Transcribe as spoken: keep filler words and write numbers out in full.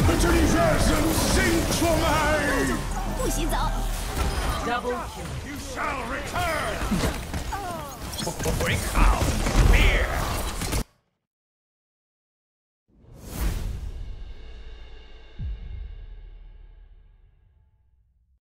这里热身新出来。 不洗澡。 Double kill. You shall return. Bring out fear.